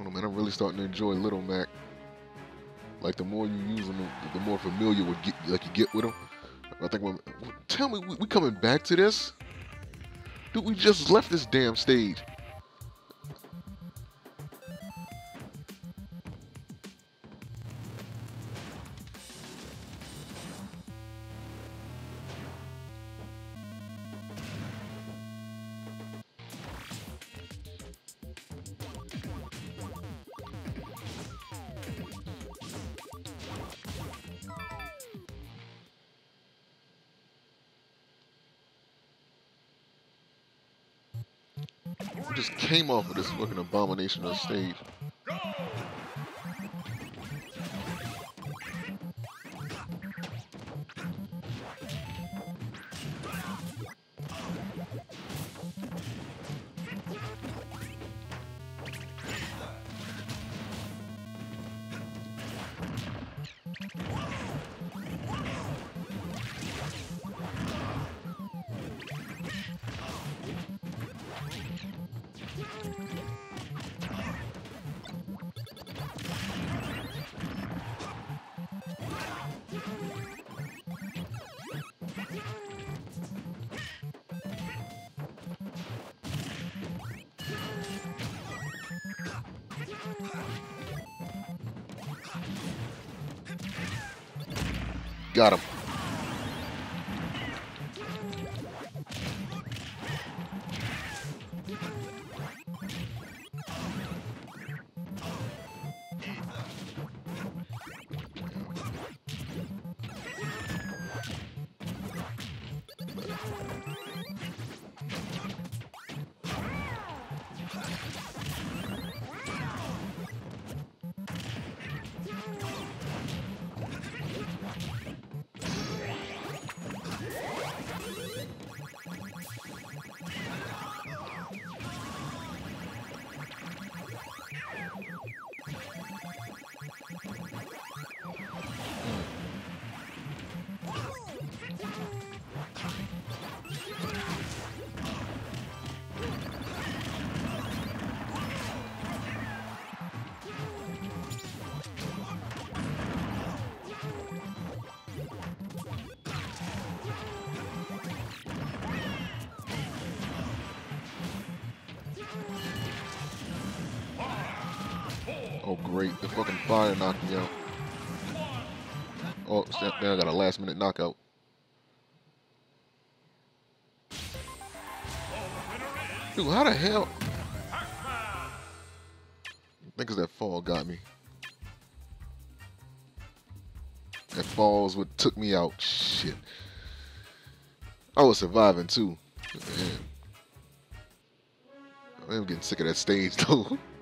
don't know, man. I'm really starting to enjoy Little Mac. Like the more you use them, the more familiar you get with them. I think tell me we coming back to this? Dude, we just left this damn stage. We just came off of this fucking abomination on stage. Got him. Oh, great. The fucking fire knocked me out. Oh, now I got a last minute knockout. Dude, how the hell? I think it's that fall got me. That fall's what took me out. Shit. I was surviving too. Man. I'm getting sick of that stage though.